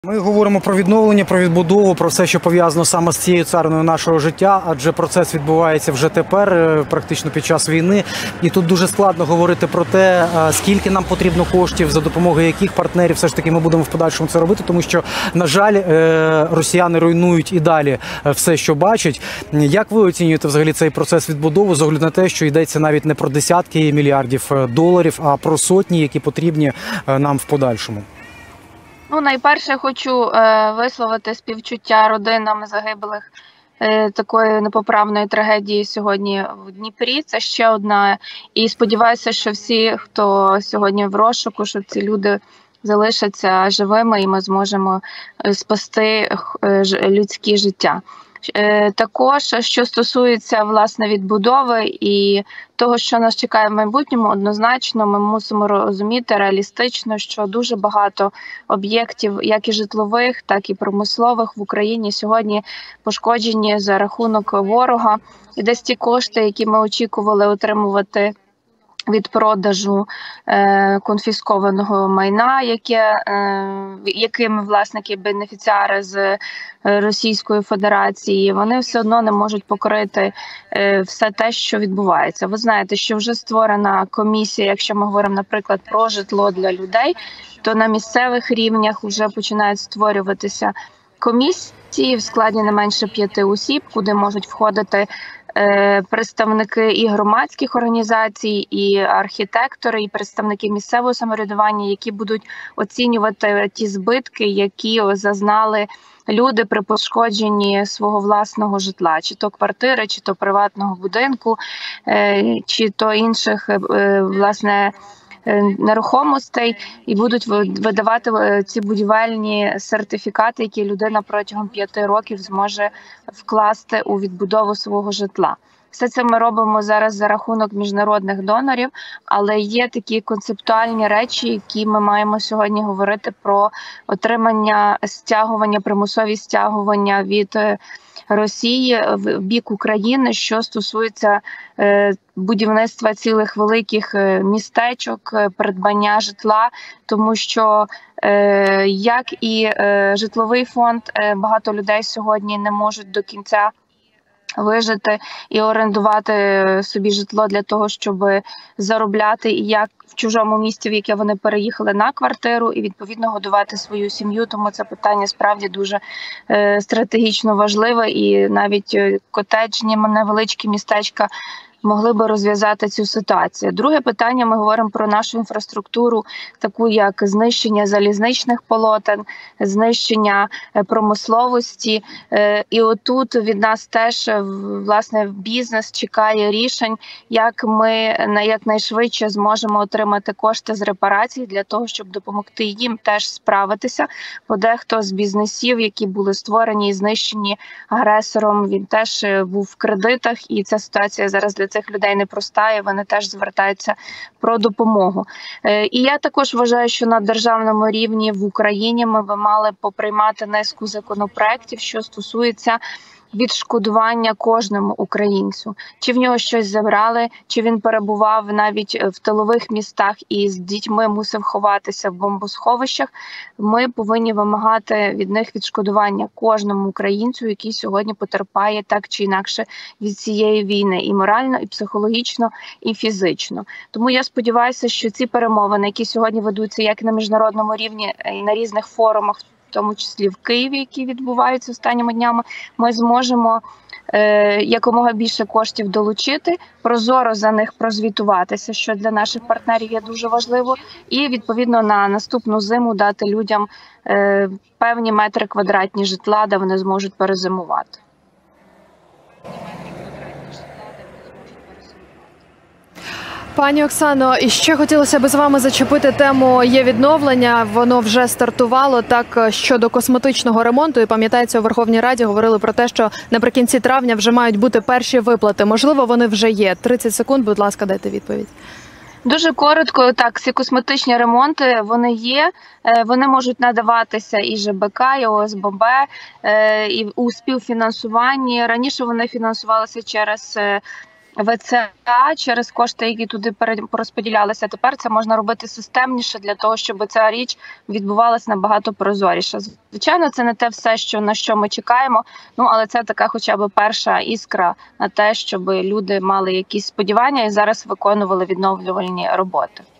Ми говоримо про відновлення, про відбудову, про все, що пов'язано саме з цією цариною нашого життя, адже процес відбувається вже тепер, практично під час війни. І тут дуже складно говорити про те, скільки нам потрібно коштів, за допомогою яких партнерів все ж таки ми будемо в подальшому це робити, тому що, на жаль, росіяни руйнують і далі все, що бачать. Як ви оцінюєте взагалі цей процес відбудови, з огляду на те, що йдеться навіть не про десятки мільярдів доларів, а про сотні, які потрібні нам в подальшому? Найперше хочу висловити співчуття родинам загиблих такої непоправної трагедії сьогодні в Дніпрі. Це ще одна. І сподіваюся, що всі, хто сьогодні в розшуку, що ці люди залишаться живими і ми зможемо спасти людські життя. Також, що стосується, власне, відбудови і того, що нас чекає в майбутньому, однозначно ми мусимо розуміти реалістично, що дуже багато об'єктів, як і житлових, так і промислових в Україні сьогодні пошкоджені за рахунок ворога. І десь ті кошти, які ми очікували отримувати від продажу конфіскованого майна, якими власники бенефіціари з Російської Федерації, вони все одно не можуть покрити все те, що відбувається. Ви знаєте, що вже створена комісія, якщо ми говоримо, наприклад, про житло для людей, то на місцевих рівнях вже починають створюватися комісії в складі не менше 5 осіб, куди можуть входити представники і громадських організацій, і архітектори, і представники місцевого самоврядування, які будуть оцінювати ті збитки, які зазнали люди при пошкодженні свого власного житла, чи то квартири, чи то приватного будинку, чи то інших, власне, нерухомостей, і будуть видавати ці будівельні сертифікати, які людина протягом 5 років зможе вкласти у відбудову свого житла. Все це ми робимо зараз за рахунок міжнародних донорів, але є такі концептуальні речі, які ми маємо сьогодні говорити про отримання стягування, примусові стягування від Росії в бік України, що стосується будівництва цілих великих містечок, придбання житла, тому що, як і житловий фонд, багато людей сьогодні не можуть до кінця вижити і орендувати собі житло для того, щоб заробляти і як в чужому місті, в яке вони переїхали, на квартиру, і відповідно годувати свою сім'ю. Тому це питання справді дуже стратегічно важливе, і навіть котеджні невеличкі містечка могли би розв'язати цю ситуацію. Друге питання, ми говоримо про нашу інфраструктуру, таку як знищення залізничних полотен, знищення промисловості. І отут від нас теж, власне, бізнес чекає рішень, як ми якнайшвидше зможемо отримати кошти з репарацій для того, щоб допомогти їм теж справитися. Бо дехто з бізнесів, які були створені і знищені агресором, він теж був в кредитах, і ця ситуація зараз для цих людей непроста, і вони теж звертаються про допомогу. І я також вважаю, що на державному рівні в Україні ми би мали поприймати низку законопроєктів, що стосується відшкодування кожному українцю. Чи в нього щось забрали, чи він перебував навіть в тилових містах і з дітьми мусив ховатися в бомбосховищах, ми повинні вимагати від них відшкодування кожному українцю, який сьогодні потерпає так чи інакше від цієї війни, і морально, і психологічно, і фізично. Тому я сподіваюся, що ці перемовини, які сьогодні ведуться як на міжнародному рівні, і на різних форумах, в тому числі в Києві, які відбуваються останніми днями, ми зможемо якомога більше коштів долучити, прозоро за них прозвітуватися, що для наших партнерів є дуже важливо, і відповідно на наступну зиму дати людям певні метри квадратні житла, де вони зможуть перезимувати. Пані Оксано, і ще хотілося б з вами зачепити тему «Є-відновлення». Воно вже стартувало так щодо косметичного ремонту. І пам'ятається, у Верховній Раді говорили про те, що наприкінці травня вже мають бути перші виплати. Можливо, вони вже є. 30 секунд, будь ласка, дайте відповідь. Дуже коротко, так, ці косметичні ремонти, вони є, вони можуть надаватися і ЖБК, і ОСББ, і у співфінансуванні. Раніше вони фінансувалися через ВЦА через кошти, які туди розподілялися. Тепер це можна робити системніше для того, щоб ця річ відбувалася набагато прозоріше. Звичайно, це не те все, на що ми чекаємо, але це така хоча б перша іскра на те, щоб люди мали якісь сподівання і зараз виконували відновлювальні роботи.